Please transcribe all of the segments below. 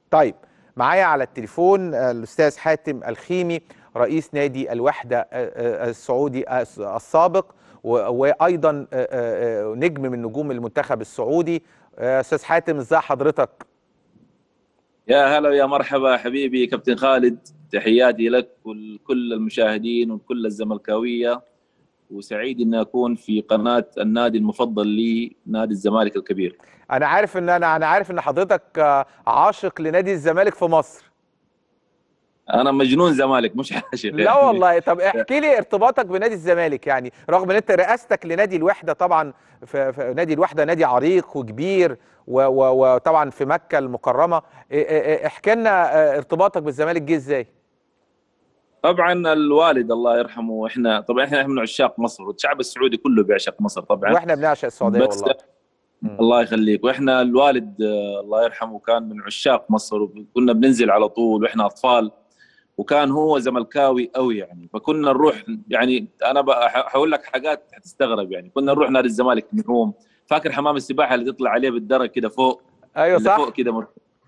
طيب، معايا على التليفون الأستاذ حاتم الخيمي رئيس نادي الوحدة السعودي السابق، وأيضا نجم من نجوم المنتخب السعودي. أستاذ حاتم، ازي حضرتك؟ يا هلا ويا مرحبا حبيبي كابتن خالد، تحياتي لك ولكل المشاهدين وكل الزملكاوية، وسعيد اني اكون في قناة النادي المفضل لي، نادي الزمالك الكبير. انا عارف ان حضرتك عاشق لنادي الزمالك في مصر. انا مجنون زمالك مش عاشق لا يعني. والله. طب احكي لي ارتباطك بنادي الزمالك، يعني رغم ان انت رئاستك لنادي الوحده طبعا، في نادي الوحده نادي عريق وكبير، وطبعا في مكه المكرمه. احكي لنا ارتباطك بالزمالك جه ازاي؟ طبعا الوالد الله يرحمه، احنا من عشاق مصر، والشعب السعودي كله بيعشق مصر طبعا. واحنا بنعشق السعوديه بس والله. الله يخليك، واحنا الوالد الله يرحمه كان من عشاق مصر، وكنا بننزل على طول واحنا اطفال، وكان هو زملكاوي قوي يعني، فكنا نروح يعني. انا هقول لك حاجات هتستغرب يعني. كنا نروح نادي الزمالك نعوم، فاكر حمام السباحه اللي تطلع عليه بالدرج كده فوق، ايوه اللي فوق صح. كده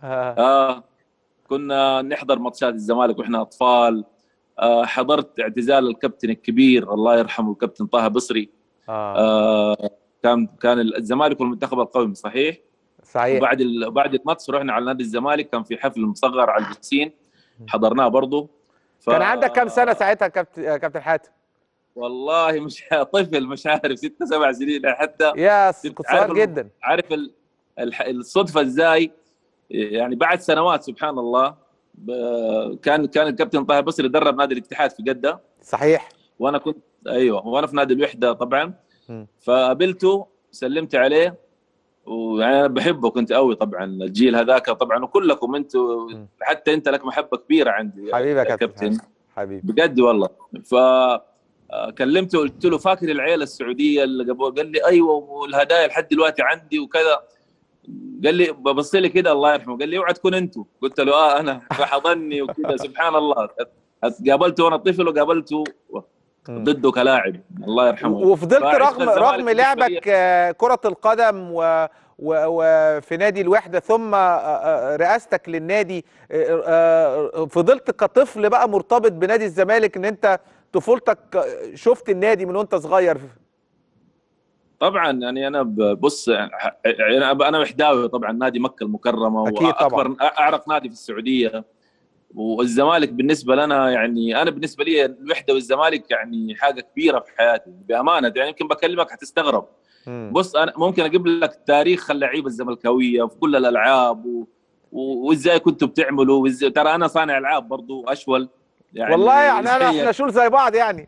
كنا نحضر ماتشات الزمالك واحنا اطفال. حضرت اعتزال الكابتن الكبير الله يرحمه الكابتن طه بصري. اه آه كان الزمالك والمنتخب القومي صحيح. صحيح. بعد الماتش رحنا على نادي الزمالك، كان في حفل مصغر على البسين، حضرناه برضه. كان عندك كام سنه ساعتها كابتن حاتم؟ والله مش طفل، مش عارف 6 7 سنين حتى. كنت صغير جدا. عارف الصدفه ازاي يعني؟ بعد سنوات سبحان الله، كان الكابتن طه بصري درب نادي الاتحاد في جده صحيح. وانا كنت وانا في نادي الوحده طبعا. فقابلته، سلمت عليه، ويعني انا بحبه كنت قوي طبعا، الجيل هذاك طبعا، وكلكم انتم حتى انت لك محبه كبيره عندي حبيبي يا يا كابتن. كابتن، حبيبي بجد والله. فكلمته قلت له فاكر العيله السعوديه اللي قبل؟ قال لي ايوه، والهدايا لحد دلوقتي عندي وكذا. قال لي ببص لي كده الله يرحمه، قال لي اوعى تكون انتوا. قلت له انا، فحضني وكذا سبحان الله. قابلته وانا طفل، وقابلته ضده كلاعب الله يرحمه. وفضلت رغم بالنسبة لعبك كرة القدم وفي نادي الوحدة، ثم رئاستك للنادي، فضلت كطفل بقى مرتبط بنادي الزمالك، ان انت طفولتك شفت النادي من وانت صغير. طبعا يعني انا بص يعني انا وحداوي طبعا، نادي مكة المكرمة اكيد طبعا. واكبر اعرق نادي في السعودية. والزمالك بالنسبة لنا يعني، انا بالنسبة لي الوحدة والزمالك يعني حاجة كبيرة في حياتي بأمانة يعني. يمكن بكلمك هتستغرب. بص انا ممكن اجيب لك تاريخ اللعيبة الزملكاوية في كل الالعاب وازاي كنتوا بتعملوا، ترى انا صانع العاب برضو اشول والله يعني يعني احنا شول زي بعض يعني.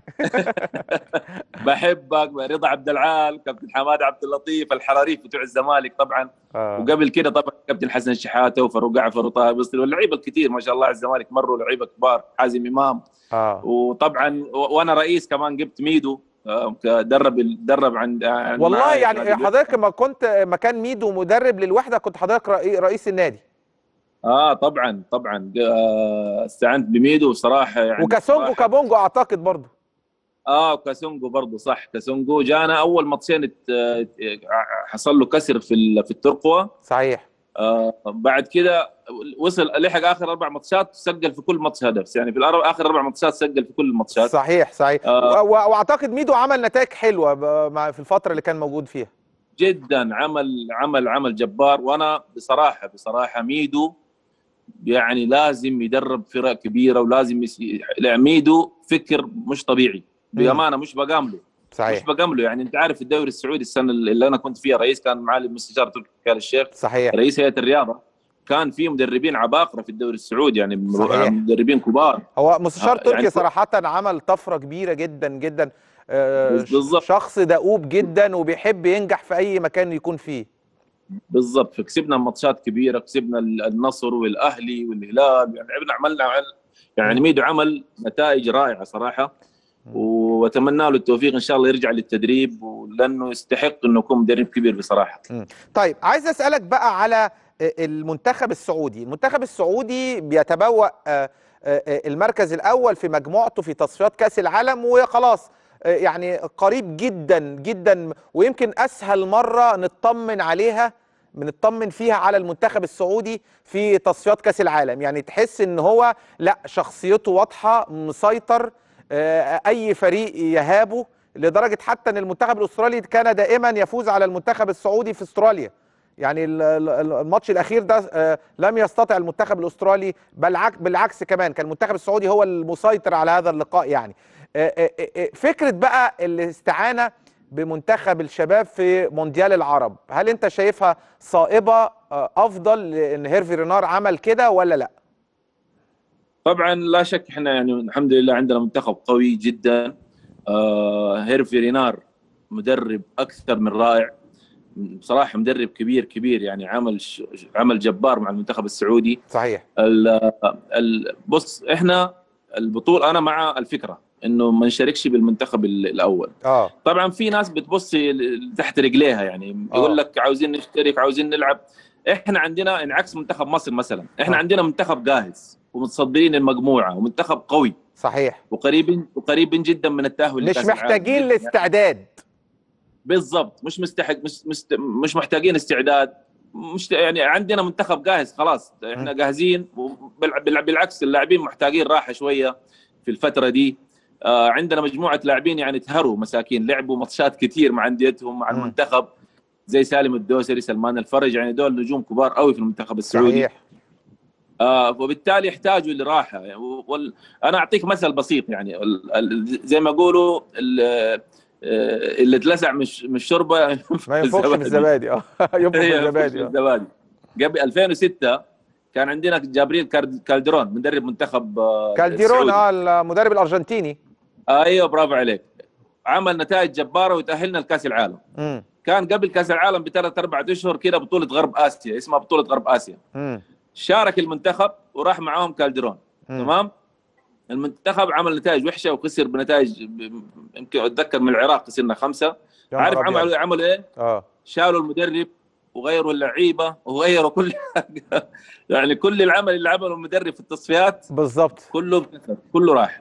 بحبك رضا عبد العال، كابتن حماد عبد اللطيف، الحراريف بتوع الزمالك طبعا. وقبل كده طبعا كابتن حسن شحاته وفاروق جعفر وطه بصري واللعيبه الكثير ما شاء الله على الزمالك، مروا لعيبه كبار، حازم امام. وطبعا وانا رئيس كمان جبت ميدو، درب عند والله يعني حضرتك ما كنت مكان ميدو مدرب للوحده، كنت حضرتك رئيس النادي. طبعا استعنت بميدو صراحه يعني. وكاسونجو كابونجو اعتقد برضه. كاسونجو برضه صح، كاسونجو جانا اول ماتشين، حصل له كسر في الترقوه صحيح. بعد كده وصل لحق اخر 4 ماتشات، سجل في كل ماتش هدف يعني، في اخر 4 ماتشات سجل في كل الماتشات. صحيح. واعتقد ميدو عمل نتائج حلوه في الفتره اللي كان موجود فيها. جدا، عمل جبار. وانا بصراحه ميدو يعني لازم يدرب فرق كبيره، ولازم ميدو فكر مش طبيعي بامانه، مش بجامله. صحيح. مش بجامله يعني. انت عارف الدوري السعودي السنه اللي انا كنت فيها رئيس، كان معالي المستشار تركي آل الشيخ صحيح رئيس هيئه الرياضه، كان في مدربين عباقره في الدوري السعودي يعني. صحيح. مدربين كبار. هو مستشار تركي يعني صراحه عمل طفره كبيره جدا جدا. بالضبط. شخص دؤوب جدا وبيحب ينجح في اي مكان يكون فيه. بالضبط. فكسبنا ماتشات كبيره، كسبنا النصر والاهلي والهلال يعني، عملنا يعني ميدو عمل نتائج رائعه صراحه. واتمنى له التوفيق ان شاء الله، يرجع للتدريب لانه يستحق انه يكون مدرب كبير بصراحه. طيب عايز اسالك بقى على المنتخب السعودي. المنتخب السعودي بيتبوأ المركز الاول في مجموعته في تصفيات كاس العالم، وخلاص يعني قريب جدا جدا، ويمكن اسهل مره نطمن عليها بنطمن فيها على المنتخب السعودي في تصفيات كاس العالم؟ يعني تحس ان هو لا، شخصيته واضحه، مسيطر، اي فريق يهابه، لدرجه حتى ان المنتخب الاسترالي كان دائما يفوز على المنتخب السعودي في استراليا. يعني الماتش الاخير ده لم يستطع المنتخب الاسترالي، بل بالعكس كمان كان المنتخب السعودي هو المسيطر على هذا اللقاء. يعني فكره بقى الاستعانه بمنتخب الشباب في مونديال العرب، هل انت شايفها صائبه افضل ان هيرفي رينار عمل كده ولا لا؟ طبعا لا شك، احنا يعني الحمد لله عندنا منتخب قوي جدا. هيرفي رينار مدرب اكثر من رائع بصراحه، مدرب كبير كبير، يعني عمل جبار مع المنتخب السعودي. صحيح. بص، احنا البطوله انا مع الفكره انه ما نشاركش بالمنتخب الاول. طبعا في ناس بتبص تحت رجليها، يعني يقول لك عاوزين نشترك، عاوزين نلعب. احنا عندنا انعكس منتخب مصر مثلا، احنا عندنا منتخب جاهز ومتصدرين المجموعه ومنتخب قوي. صحيح. وقريبين جدا من التاهل مش محتاجين الاستعداد. بالضبط، مش محتاجين استعداد. يعني عندنا منتخب جاهز خلاص، احنا جاهزين. بالعكس اللاعبين محتاجين راحه شويه في الفتره دي. عندنا مجموعه لاعبين يعني تهروا مساكين، لعبوا ماتشات كثير مع انديتهم مع المنتخب، زي سالم الدوسري، سلمان الفرج، يعني دول نجوم كبار قوي في المنتخب السعودي. صحيح. وبالتالي يحتاجوا لراحه. انا اعطيك مثل بسيط، يعني زي ما يقولوا اللي اتلسع مش شوربه ما ينفخش من الزبادي. ينفخ من الزبادي. قبل 2006 كان عندنا جابريل كالديرون مدرب منتخب كالديرون، المدرب الارجنتيني. ايوه برافو عليك. عمل نتائج جباره وتاهلنا لكاس العالم. كان قبل كاس العالم بثلاث اربع اشهر كده بطوله غرب اسيا، اسمها بطوله غرب اسيا. شارك المنتخب وراح معاهم كالديرون. تمام. المنتخب عمل نتائج وحشه وخسر بنتائج، يمكن اتذكر من العراق خسرنا 5. عارف عملوا ايه؟ شالوا المدرب وغيروا اللعيبه وغيروا كل حاجه. يعني كل العمل اللي عمله المدرب في التصفيات بالضبط كله راح.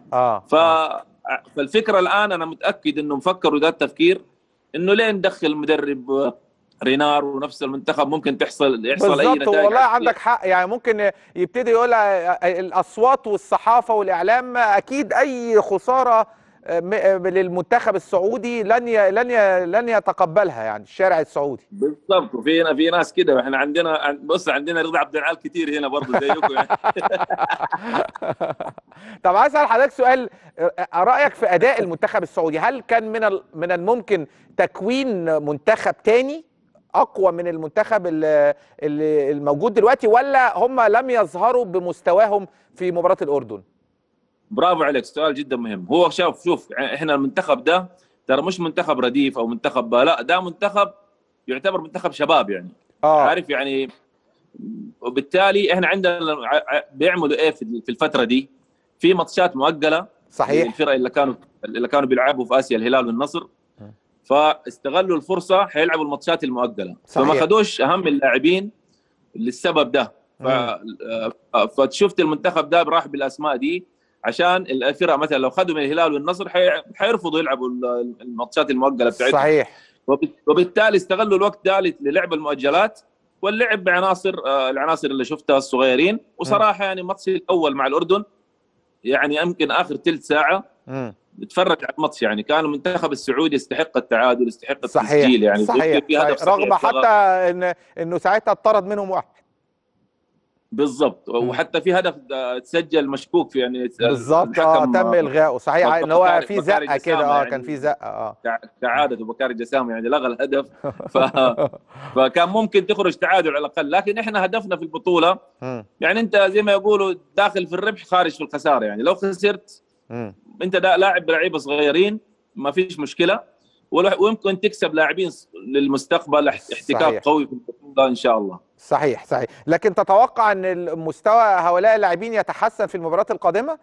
فالفكره الان انا متاكد انه مفكروا ذا التفكير، انه ليه ندخل المدرب رينار ونفس المنتخب ممكن يحصل اي نتائج. والله عندك حق. يعني ممكن يبتدي يقول الاصوات والصحافه والاعلام اكيد اي خساره للمنتخب السعودي لن يتقبلها، يعني الشارع السعودي. بالضبط. وفي ناس كده، واحنا عندنا رضا عبد العال كتير هنا برضه زيكم يعني. طب عايز اسال حضرتك سؤال، رايك في اداء المنتخب السعودي؟ هل كان من الممكن تكوين منتخب تاني اقوى من المنتخب الموجود دلوقتي، ولا هم لم يظهروا بمستواهم في مباراة الأردن؟ برافو عليك، سؤال جدا مهم. هو شوف احنا المنتخب ده ترى مش منتخب رديف او منتخب، لا ده منتخب يعتبر منتخب شباب يعني. عارف يعني. وبالتالي احنا عندنا بيعملوا ايه في الفترة دي؟ في ماتشات مؤجلة. صحيح. الفرق اللي كانوا بيلعبوا في اسيا، الهلال والنصر، فاستغلوا الفرصه حيلعبوا الماتشات المؤجله. صحيح. فما خدوش اهم اللاعبين للسبب ده. فشفت المنتخب ده راح بالاسماء دي عشان الفرق مثلا لو خدوا من الهلال والنصر حيرفضوا يلعبوا الماتشات المؤجله بتاعتهم. صحيح. وبالتالي استغلوا الوقت ده للعب المؤجلات واللعب بعناصر العناصر اللي شفتها الصغيرين. وصراحه يعني الماتش الاول مع الاردن يعني يمكن اخر ثلث ساعه نتفرج على الماتش، يعني كان المنتخب السعودي يستحق التعادل، يستحق التسجيل. يعني صحيح. رغم حتى انه ساعتها اتطرد منهم واحد. بالضبط. وحتى في هدف تسجل مشكوك في، يعني بالضبط. تم الغائه. صحيح ان هو في زقه كده. يعني كان في زقه. كعاده بكاري جسام يعني لغى الهدف. فكان ممكن تخرج تعادل على الاقل. لكن احنا هدفنا في البطوله يعني انت زي ما يقولوا داخل في الربح خارج في الخساره. يعني لو خسرت انت لاعب بلعيبه صغيرين ما فيش مشكله، ويمكن تكسب لاعبين للمستقبل احتكاك قوي في البطوله ان شاء الله. صحيح. لكن تتوقع ان مستوى هؤلاء اللاعبين يتحسن في المباريات القادمه؟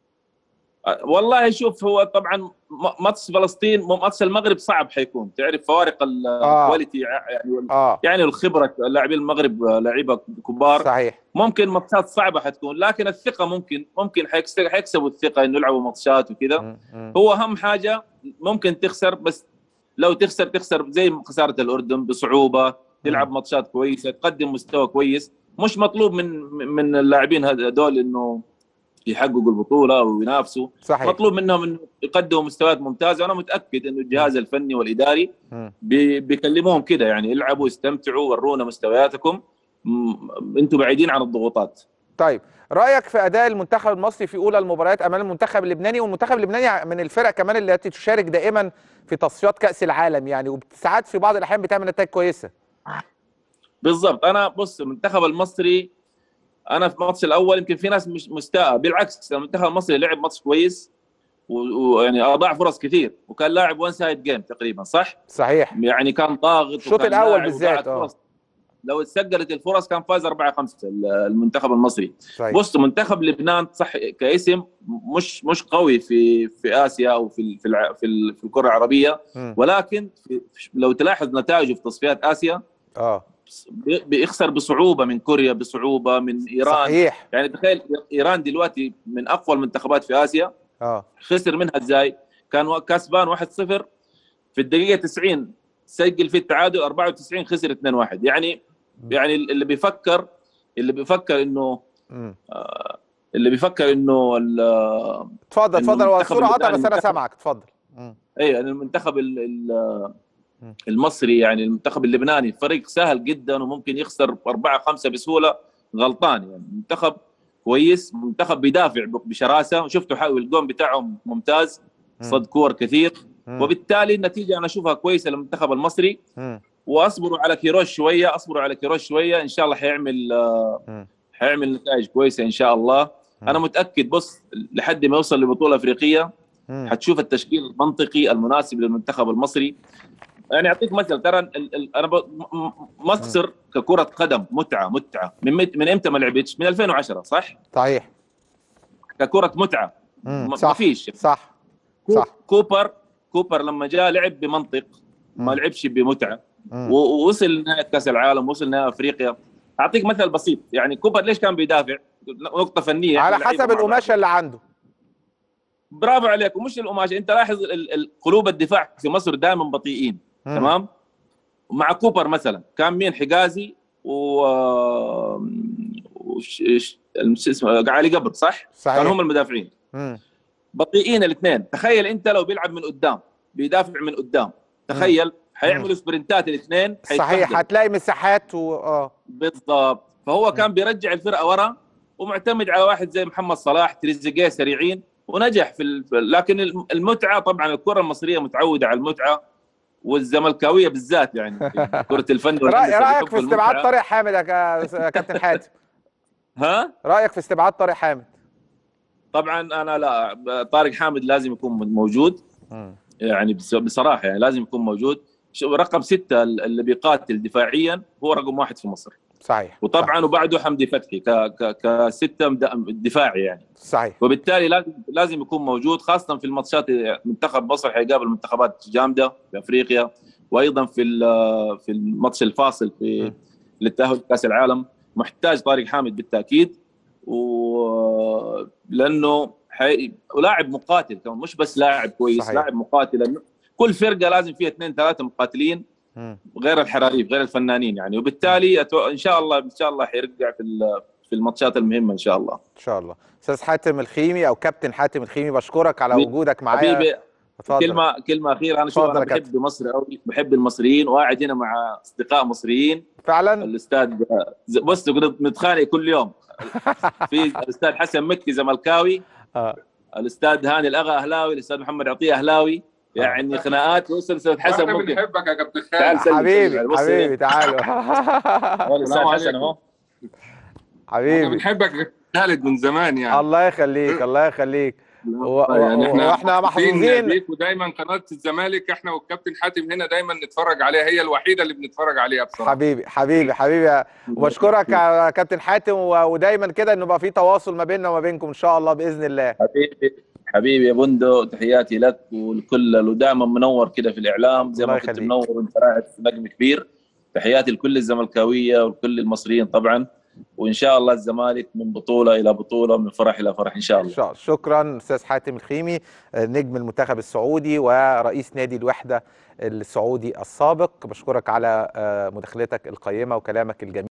والله شوف، هو طبعا ماتش فلسطين ماتش المغرب صعب حيكون، تعرف فوارق الكواليتي يعني يعني الخبره لاعبين المغرب لعيبه كبار. صحيح. ممكن ماتشات صعبه حتكون، لكن الثقه ممكن حيكسبوا الثقه انه يلعبوا ماتشات وكذا. هو اهم حاجه ممكن تخسر، بس لو تخسر زي خساره الاردن بصعوبه تلعب ماتشات كويسه، تقدم مستوى كويس. مش مطلوب من اللاعبين هذول انه يحققوا البطوله وينافسوا، صحيح. مطلوب منهم انه يقدموا مستويات ممتازه. وانا متاكد انه الجهاز الفني والاداري بيكلموهم كده، يعني العبوا، استمتعوا، ورونا مستوياتكم، انتم بعيدين عن الضغوطات. طيب، رايك في اداء المنتخب المصري في اولى المباريات امام المنتخب اللبناني؟ والمنتخب اللبناني من الفرق كمان التي تشارك دائما في تصفيات كاس العالم يعني، وساعات في بعض الاحيان بتعمل نتائج كويسه. بالضبط. انا بص، المنتخب المصري انا في الماتش الاول يمكن في ناس مش مستاء، بالعكس المنتخب المصري لعب ماتش كويس، ويعني اضاع فرص كثير، وكان لاعب وان سايد جيم تقريبا، صح؟ صحيح. يعني كان ضاغط الشوط الاول بالذات. لو اتسجلت الفرص كان فاز 4-5 المنتخب المصري. صحيح. بص، منتخب لبنان صح كاسم مش قوي في اسيا او في الكره العربيه، ولكن لو تلاحظ نتائجه في تصفيات اسيا بيخسر بصعوبه من كوريا، بصعوبه من ايران. صحيح. يعني تخيل ايران دلوقتي من اقوى المنتخبات في اسيا، خسر منها ازاي؟ كان كسبان 1-0 في الدقيقه 90 سجل في التعادل، 94 خسر 2-1. يعني اللي بيفكر انه اللي بيفكر انه اتفضل هو الصوره قطع بس انا سامعك، اتفضل. ايوه، المنتخب المصري، يعني المنتخب اللبناني فريق سهل جدا وممكن يخسر 4-5 بسهوله، غلطان. يعني منتخب كويس، منتخب بيدافع بشراسه، وشفتوا حاول الجون بتاعهم ممتاز، صد كور كثير، وبالتالي النتيجه انا اشوفها كويسه للمنتخب المصري. واصبروا على كيروش شويه، ان شاء الله حيعمل نتائج كويسه ان شاء الله. انا متاكد. بص، لحد ما يوصل لبطوله افريقيه حتشوف التشكيل المنطقي المناسب للمنتخب المصري. يعني اعطيك مثل، ترى مصر ككره قدم متعه من امتى ما لعبتش؟ من 2010، صح؟ صحيح. ككره متعه ما فيش. صح. كوبر لما جاء لعب بمنطق، ما لعبش بمتعه، ووصل نهائي كاس العالم، وصل نهائي افريقيا. اعطيك مثل بسيط، يعني كوبر ليش كان بيدافع؟ نقطه فنيه على حسب القماشه اللي عنده. برافو عليك. ومش القماشه، انت لاحظ قلوب الدفاع في مصر دائما بطيئين. تمام. مع كوبر مثلا كان مين؟ حجازي اسمه علي قبر، صح؟ كانوا هم المدافعين. بطيئين الاثنين. تخيل انت لو بيلعب من قدام، بيدافع من قدام، تخيل حيعملوا سبرنتات الاثنين. صحيح، هتلاقي مساحات بالضبط. فهو كان بيرجع الفرقه ورا، ومعتمد على واحد زي محمد صلاح، تريزيجيه، سريعين، ونجح لكن المتعه طبعا، الكره المصريه متعوده على المتعه، والزملكاويه بالذات يعني كره الفن. رايك في استبعاد طارق حامد يا كابتن حاتم؟ رايك في استبعاد طارق حامد؟ طبعا انا لا، طارق حامد لازم يكون موجود. يعني بصراحه يعني لازم يكون موجود. رقم 6 اللي بيقاتل دفاعيا هو رقم 1 في مصر. صحيح. وطبعا وبعده حمدي فتحي كستة دفاعي يعني. صحيح. وبالتالي لازم يكون موجود، خاصه في الماتشات. منتخب مصر حيقابل منتخبات جامده في افريقيا، وايضا في الماتش الفاصل للتاهل لكاس العالم. محتاج طارق حامد بالتاكيد، لانه ولاعب مقاتل كمان، مش بس لاعب كويس. صحيح. لاعب مقاتل. كل فرقه لازم فيها 2-3 مقاتلين، غير الحراريف، غير الفنانين يعني. وبالتالي ان شاء الله حيرجع في الماتشات المهمه ان شاء الله. ان شاء الله. استاذ حاتم الخيمي او كابتن حاتم الخيمي، بشكرك على وجودك معايا. حبيبي، كلمه اخيره. انا بحب مصر قوي، بحب المصريين، وقاعد هنا مع اصدقاء مصريين فعلا. الاستاذ بص نتخانق كل يوم. في الاستاذ حسن مكي زملكاوي، الاستاذ هاني الاغا اهلاوي، الاستاذ محمد عطيه اهلاوي. يعني خناقات وصل استاذ حسن. ممكن بنحبك يا كابتن خالد. حبيبي تعالوا. السلام عليكم. حبيبي بنحبك خالد من زمان يعني. الله يخليك. يعني احنا محظوظين بيك، ودايما قناه الزمالك احنا والكابتن حاتم هنا دايما نتفرج عليها، هي الوحيده اللي بنتفرج عليها بصراحه. حبيبي وبشكرك يا كابتن حاتم، ودايما كده انه بقى في تواصل ما بيننا وما بينكم ان شاء الله باذن الله. حبيبي يا بندق، تحياتي لك والكل، ودائما منور كده في الاعلام زي ما كنت منور وانت قاعد في نجم كبير. تحياتي لكل الزملكاويه وكل المصريين طبعا، وان شاء الله الزمالك من بطوله الى بطوله، من فرح الى فرح ان شاء الله. شكرا استاذ حاتم الخيمي، نجم المنتخب السعودي ورئيس نادي الوحده السعودي السابق. بشكرك على مداخلتك القيمه وكلامك الجميل.